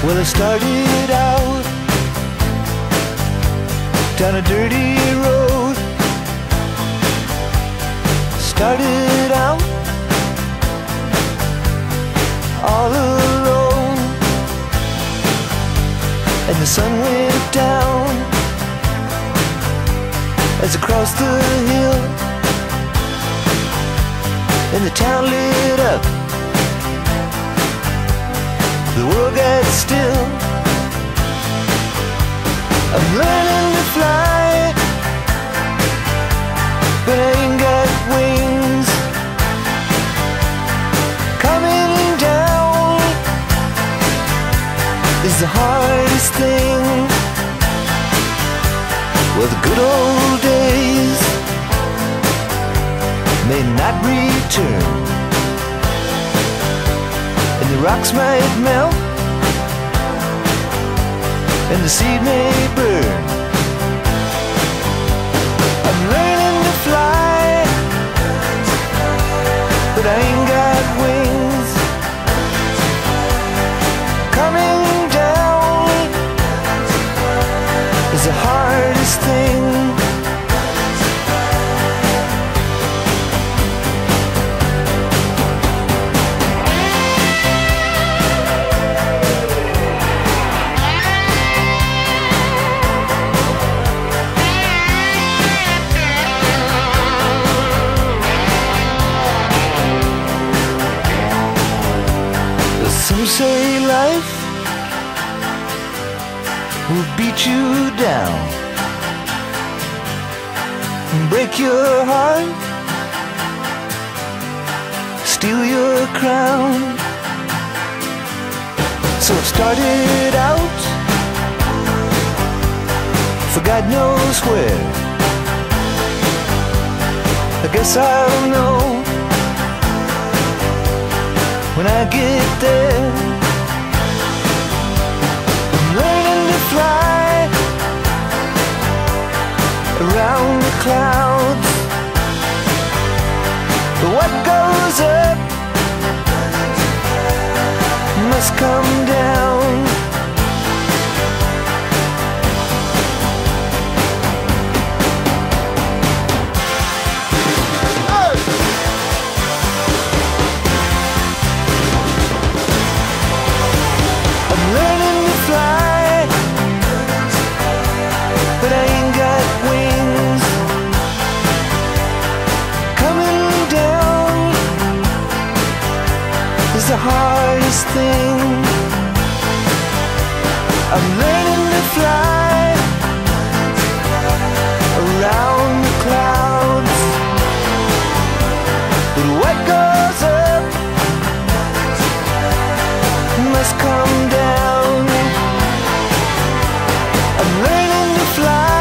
Well, I started out down a dirty road. Started out all alone, and the sun went down as I crossed the hill, and the town lit up. The world got still. I'm learning to fly, but I ain't got wings. Coming down is the hardest thing. Well, the good old days may not return, and the rocks might melt, and the seed may burn. I'm learning to fly, but I ain't got wings. Coming down is the hardest thing. Some say life will beat you down and break your heart, steal your crown. So I've started out for God knows where. I guess I'll know when I get there. I'm learning to fly around the clouds, but what goes up must come down. But I ain't got wings. Coming down is the hardest thing. I'm learning to fly around the clouds, but what goes up must come down. I'm learning to fly.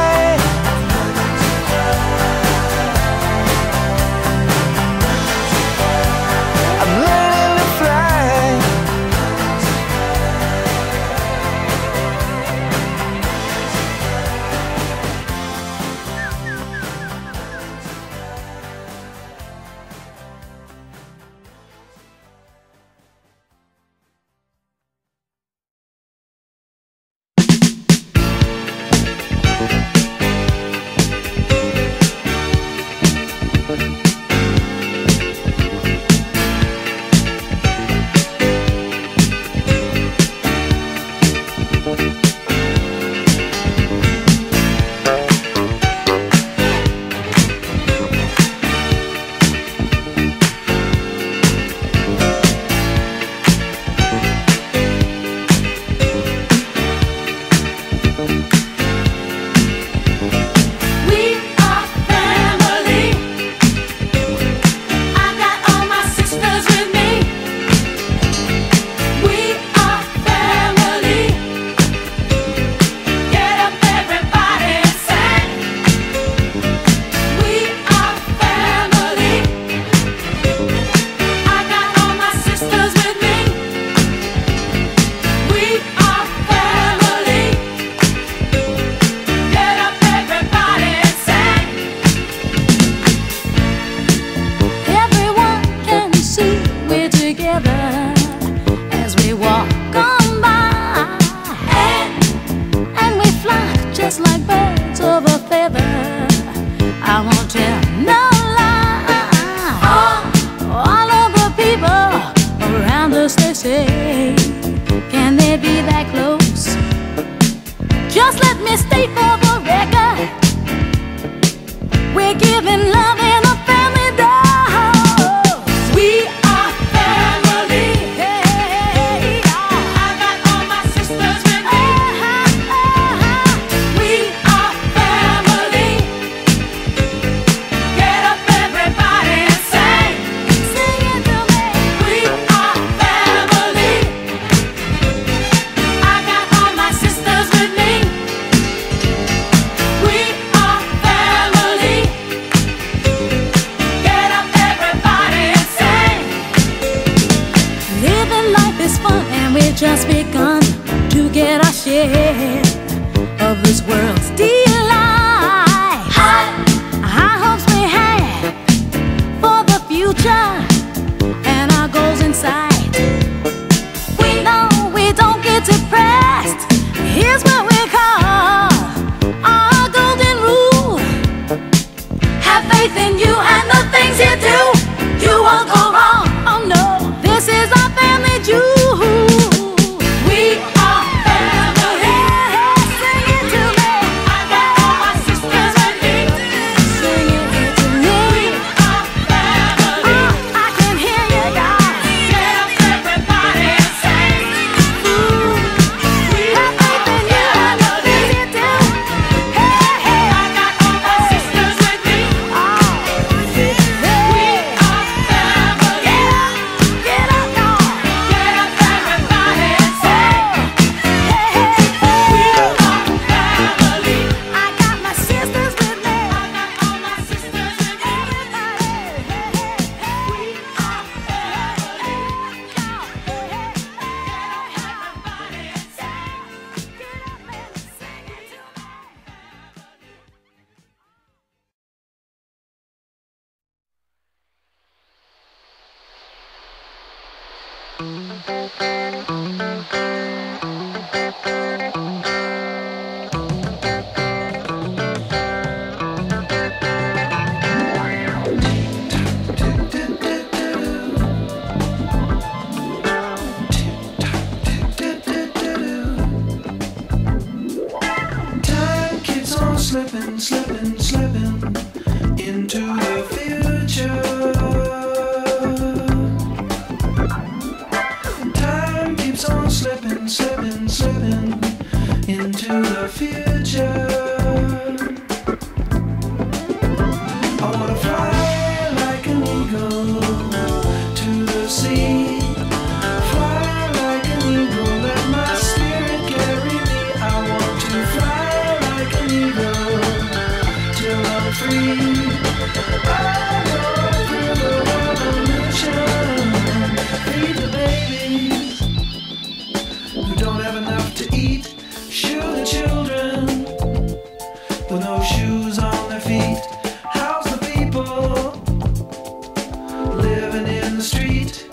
me state for the record, we're giving love in a family dose. We are family. Hey, I got all my sisters with me. We are family. Get up everybody and sing. Sing it to me. We are family. I got all my sisters with me. We are family. Get up everybody and sing. Living life is fun and we've just begun to get our share of this world's delight. High hopes we have for the future and our goals in sight. We know we don't get depressed. Here's what we call our golden rule. Have faith in you and the things you do. You won't go wrong. Oh no, this is our family jewel. We are family. Sing it to me. I got all my sisters with me. Sing it to me. We are family. I can hear you guys. Get up everybody and sing. We have faith in you and the things you do. Hey, hey. I got all my sisters with me. We are family. Get up, y'all. Get up everybody and sing. Hey, hey. We are family. I got my sisters with me. I got all my sisters with me. Everybody. Hey, hey. We are family. Y'all. Hey, hey. Get up everybody and sing. Get up and sing it to me. Time keeps on slipping, slipping, slipping into the future. Time keeps on slipping, slipping, slipping into the future. I wanna fly like an eagle to the sea. Fly like an eagle, let my spirit carry me. I want to fly like an eagle till I'm free. I go through the revolution, feed the babies who don't have enough to eat. Shoe the children with no shoes on their feet. House the people living in the street.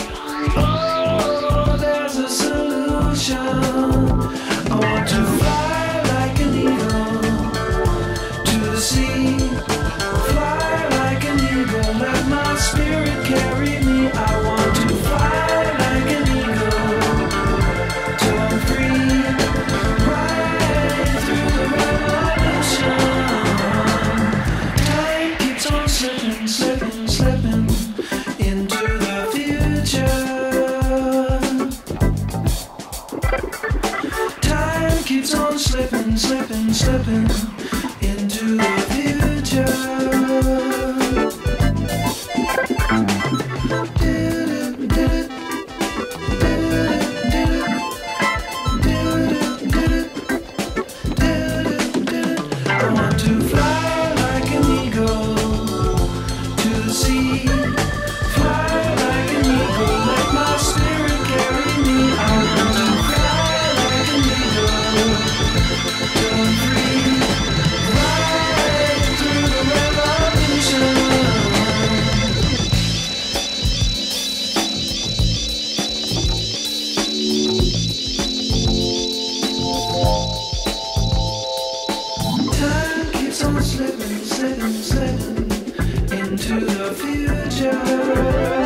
Oh, there's a solution. I want to fly like an eagle to the sea. Fly like an eagle, let my spirit carry me. I want to fly like an eagle till I'm free. Right through the revolution. Time keeps on slipping, slipping, slipping into the future. Time keeps on slipping, slipping, slipping into the future. I want to fly like an eagle to the sea. Fly like an eagle, let my spirit carry me. I want to fly like an eagle till I'm free. Right through the revolution. Time keeps on slipping, slipping, slipping into the future.